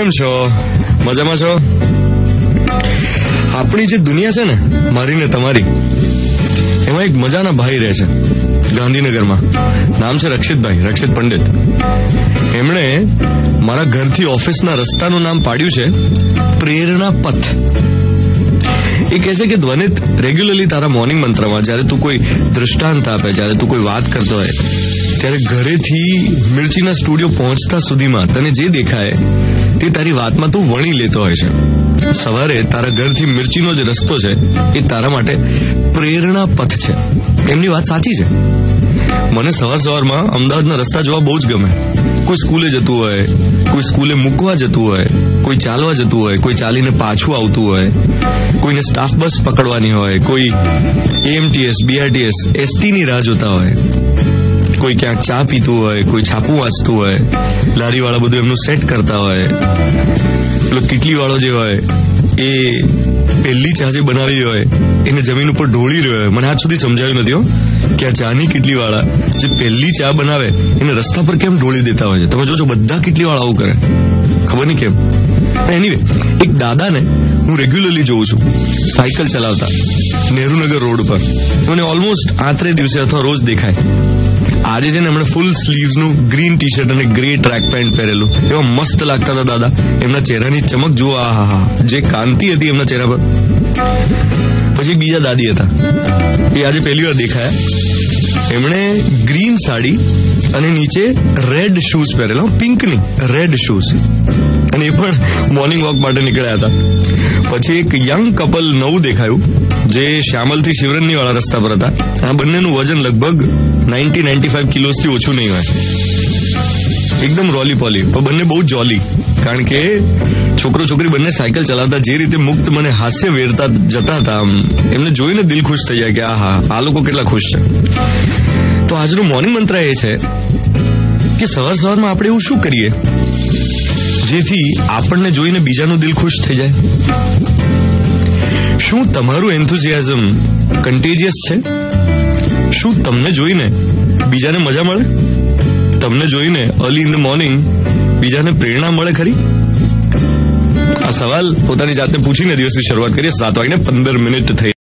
કેમ છો? મજામાં છો? આપણી જે દુનિયા છે ને, મારી ને તમારી, એમાં એક મજાના ભાઈ રહે છે ગાંધીનગરમાં. નામ છે રક્ષિત પંડિત. એમણે મારા ઘરથી ઓફિસના રસ્તાનું નામ પાડ્યું છે પ્રેરણા પથ. એ કહે છે કે ધ્વનિત, રેગ્યુલરલી તારા મોર્નિંગ મંત્રમાં જયારે તું કોઈ દૃષ્ટાંત આપે, જયારે તું કોઈ વાત કરતો હોય, ત્યારે ઘરેથી મિર્ચીના સ્ટુડિયો પહોંચતા સુધીમાં તને જે દેખાય તે તારી વાતમાં તું વણી લેતો હોય છે. સવારે તારા ઘરથી મિર્ચીનો જે રસ્તો છે એ તારા માટે પ્રેરણા પથ છે. એમની વાત સાચી છે. મને સવારમાં અમદાવાદના રસ્તા જોવા બહુ જ ગમે. કોઈ સ્કૂલે જતું હોય, કોઈ સ્કૂલે મૂકવા જતું હોય, કોઈ ચાલવા જતું હોય, કોઈ ચાલીને પાછું આવતું હોય, કોઈને સ્ટાફ બસ પકડવાની હોય, કોઈ એએમટીએસ, બીઆરટીએસ, એસટીની રાહ જોતા હોય, કોઈ ક્યાંક ચા પીતું હોય, કોઈ છાપું વાંચતું હોય, લારીવાળા બધું એમનું સેટ કરતા હોય, પેલો કીટલીવાળો જે હોય એ પહેલી ચા જે બનાવી હોય એને જમીન ઉપર ઢોળી રહ્યો હોય. મને આજ સુધી સમજાયું નથી કે આ ચાની કીટલીવાળા જે પહેલી ચા બનાવે એને રસ્તા પર કેમ ઢોળી દેતા હોય છે. તમે જોજો બધા કીટલીવાળા આવું કરે, ખબર નહીં કેમ. એનીવે, એક દાદાને હું રેગ્યુલરલી જોઉં છું સાયકલ ચલાવતા નહેરુનગર રોડ પર. મને ઓલમોસ્ટ 3 દિવસે અથવા રોજ દેખાય. આજે છે ને એમણે ફૂલ સ્લીવ્સનું ગ્રીન ટી શર્ટ અને ગ્રે ટ્રેક પેન્ટ પહેરેલું. એવા મસ્ત લાગતા હતા દાદા. એમના ચહેરાની ચમક જુઓ, આહા, જે કાંતિ હતી એમના ચહેરા પર. પછી બીજા દાદી હતા, એ આજે પહેલી વાર દેખાયા. એમણે ગ્રીન સાડી અને નીચે રેડ શૂઝ પહેરેલા, પિંક નહીં, રેડ શૂઝ, અને એ પણ મોર્નિંગ વોક માટે નીકળ્યા હતા. પછી એક યંગ કપલ નવું દેખાયું જે શ્યામલથી શિવરણની વાળા રસ્તા પર હતા. આ બંનેનું વજન લગભગ 90-95 કિલોથી ઓછું નહીં હોય. એકદમ રોલી પોલી, પણ બંને બહુ જોલી. કારણ કે છોકરો છોકરી બંને સાયકલ ચલાવતા જે રીતે મુક્ત મને હાસ્ય વેરતા જતા હતા, એમને જોઈને દિલ ખુશ થઈ જાય કે આ લોકો કેટલા ખુશ છે. તો આજનું મોર્નિંગ મંત્ર એ છે કે સવારમાં આપણે એવું શું કરીએ જેથી આપણને જોઈને બીજાનું દિલ ખુશ થઈ જાય. શું તમારું એન્થુઝિયાઝમ કન્ટેજિયસ છે? શું તમને જોઈને બીજાને મજા મળે? તમને જોઈને અર્લી ઇન ધ મોર્નિંગ બીજાને પ્રેરણા મળે ખરી? આ સવાલ પોતાની જાતને પૂછીને દિવસની શરૂઆત કરીએ. 7:15 થઈ